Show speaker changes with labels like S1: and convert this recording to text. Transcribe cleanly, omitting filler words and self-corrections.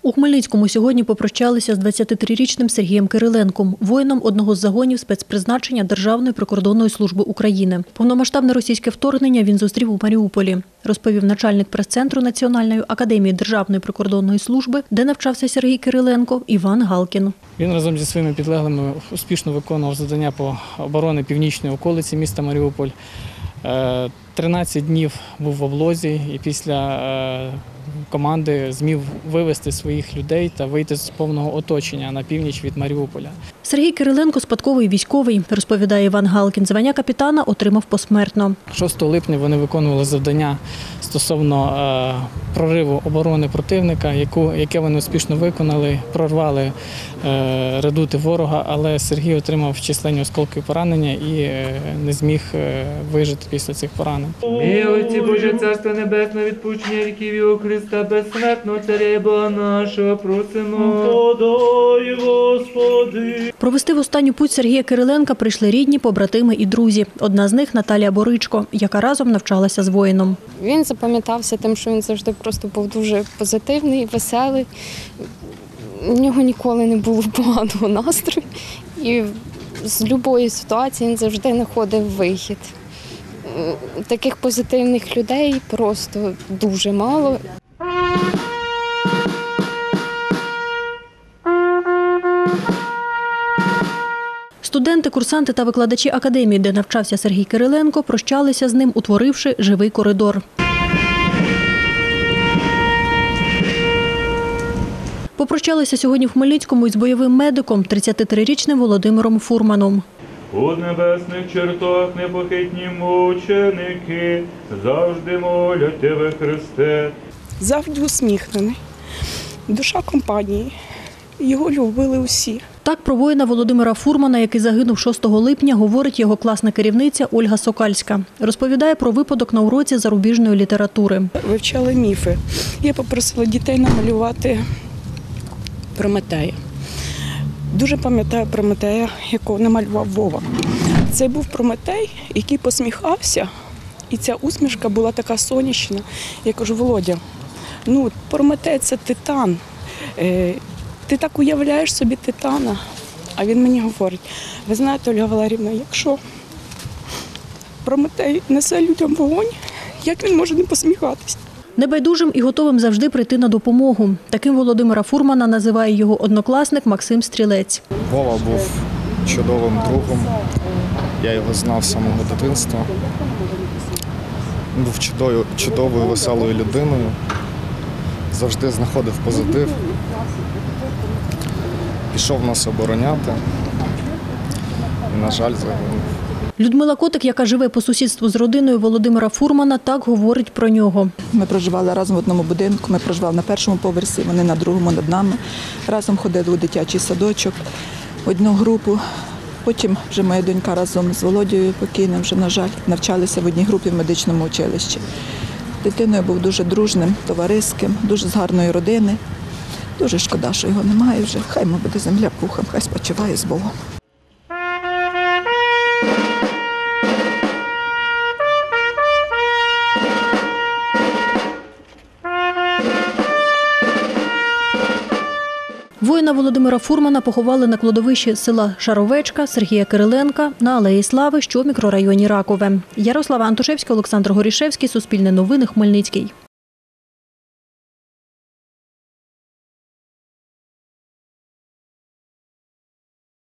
S1: У Хмельницькому сьогодні попрощалися з 23-річним Сергієм Кириленком, воїном одного з загонів спецпризначення Державної прикордонної служби України. Повномасштабне російське вторгнення він зустрів у Маріуполі, розповів начальник прес-центру Національної академії Державної прикордонної служби, де навчався Сергій Кириленко, Іван Галкін.
S2: Він разом зі своїми підлеглими успішно виконував завдання по обороні північної околиці міста Маріуполь. 13 днів був в облозі і після команди зміг вивести своїх людей та вийти з повного оточення на північ від Маріуполя.
S1: Сергій Кириленко – спадковий військовий, розповідає Іван Галкін. Звання капітана отримав посмертно. 6
S2: липня вони виконували завдання стосовно прориву оборони противника, яке вони успішно виконали, прорвали редути ворога, але Сергій отримав численні осколкові поранення і не зміг вижити після цих поранень.
S3: Милості Боже, Царство Небесне, відпущення віків Його Христа, безсмертного Царя Бога нашого, просимо. Подай, Господи.
S1: Провести в останню путь Сергія Кириленка прийшли рідні, побратими і друзі. Одна з них – Наталія Боричко, яка разом навчалася з воїном.
S4: Він запам'ятався тим, що він завжди просто був дуже позитивний, веселий. У нього ніколи не було поганого настрою. І з будь-якої ситуації він завжди знаходив вихід. Таких позитивних людей просто дуже мало.
S1: Студенти, курсанти та викладачі академії, де навчався Сергій Кириленко, прощалися з ним, утворивши живий коридор. Попрощалися сьогодні в Хмельницькому із бойовим медиком, 33-річним Володимиром Фурманом.
S3: У небесних чертах непохитні мученики, завжди молять Тебе, Христе.
S5: Завжди усміхнений, душа компанії, його любили усі.
S1: Так про воїна Володимира Фурмана, який загинув 6 липня, говорить його класна керівниця Ольга Сокальська. Розповідає про випадок на уроці зарубіжної літератури.
S5: Вивчали міфи. Я попросила дітей намалювати Прометея. Дуже пам'ятаю Прометея, якого намалював Вова. Це був Прометей, який посміхався, і ця усмішка була така сонячна. Я кажу: Володя, Прометей – це титан. Ти так уявляєш собі титана? А він мені говорить: ви знаєте, Ольга Валеріївна, якщо Прометей несе людям вогонь, як він може не посміхатись?
S1: Небайдужим і готовим завжди прийти на допомогу. Таким Володимира Фурмана називає його однокласник Максим Стрілець.
S6: Вова був чудовим другом, я його знав з самого дитинства. Він був чудовою, веселою людиною, завжди знаходив позитив, пішов нас обороняти і, на жаль, загинув.
S1: Людмила Котик, яка живе по сусідству з родиною Володимира Фурмана, так говорить про нього.
S7: Ми проживали разом в одному будинку, ми проживали на першому поверсі, вони на другому над нами. Разом ходили у дитячий садочок, в одну групу. Потім вже моя донька разом з Володією покійним, вже, на жаль, навчалися в одній групі в медичному училищі. Дитиною був дуже дружним, товариським, дуже з гарної родини. Дуже шкода, що його немає вже. Хай йому буде земля пухом, хай спочиває з Богом.
S1: Воїна Володимира Фурмана поховали на кладовищі села Шаровечка Сергія Кириленка на Алеї Слави, що в мікрорайоні Ракове. Ярослава Антошевська, Олександр Горішевський, Суспільне новини, Хмельницький.